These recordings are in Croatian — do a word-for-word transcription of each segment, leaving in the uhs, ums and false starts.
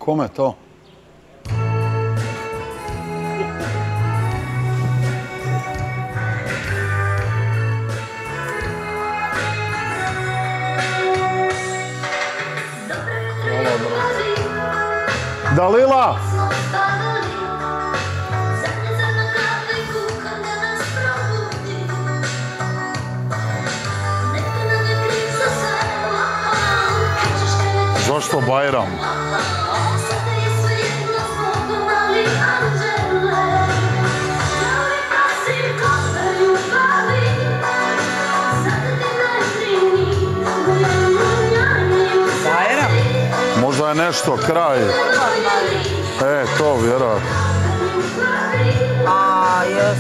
Kome to? Hvala, brate. Dalila! Zašto Bajram? Bajram? Možda je nešto, kraj. E, to vjerojatno. A, jes.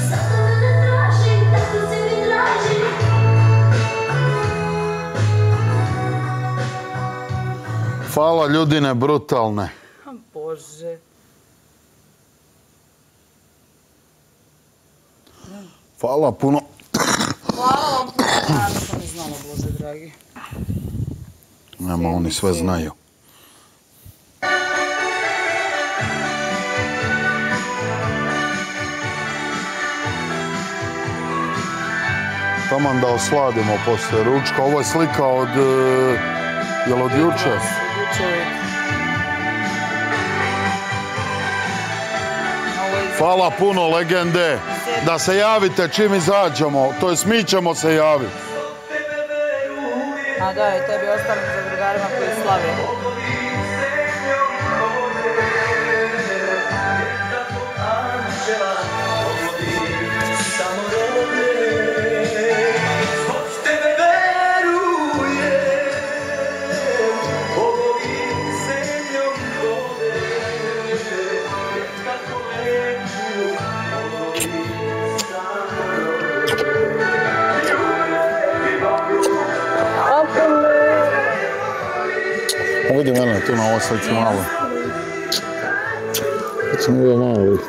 Hvala ljudine brutalne. Bože. Hvala puno. Hvala vam puno. Ja nisam ni znala, Bože dragi. Nema, oni sve znaju. Taman da osladimo poslije ručka. Ovo je slika od... Jel od juče? Hvala puno, legende. Da se javite čim izađemo. To jest mi ćemo se javiti. A da, i tebi ostalim zadrugarima koji slave. Vidi mene tu na ovoj slici malo. Kad sam uvijek malo vidi.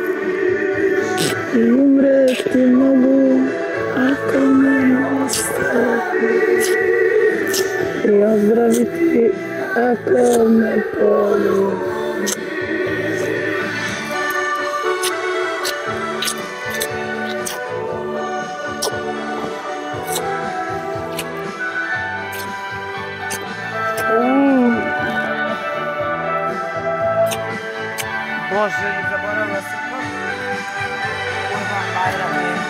I umreti mogu ako me ostaviš i ozdraviti ako me poljubiš. Bože, zaboravila sam kako. Kurban Bajram je.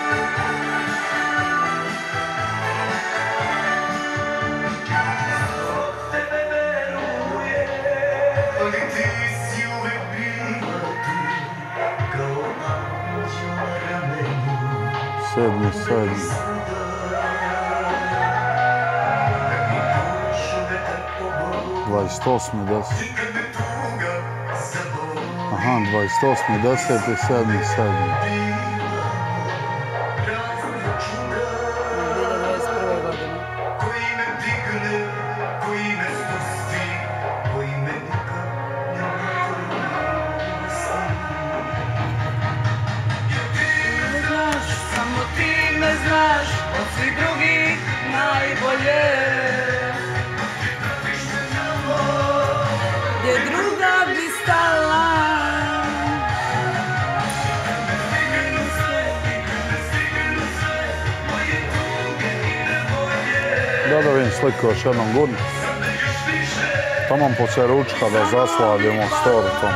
Sedmi, sedmi. Dvadeset osmi, deset. Aha, dvadeset osmi, deseti, sedmi, sedmi. Samo ti me znaš, od svih drugih najbolje. Gdje druga bi stala. Da da vidim sliku još jednom gurnu. Taman poslije ručka da zasladimo s tortom.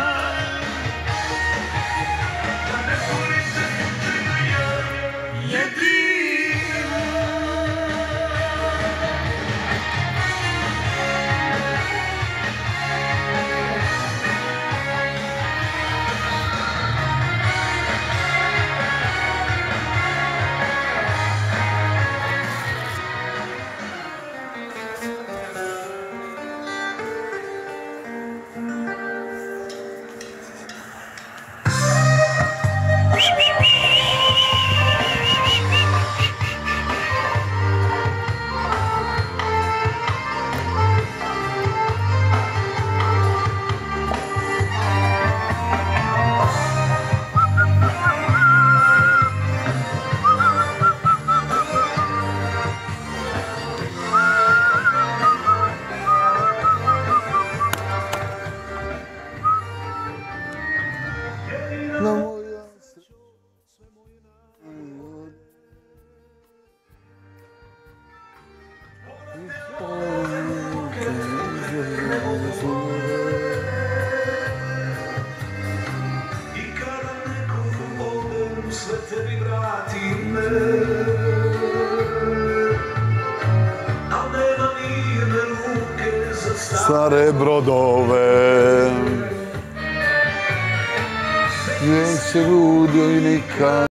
stare brodove. Gdje se budio i nikad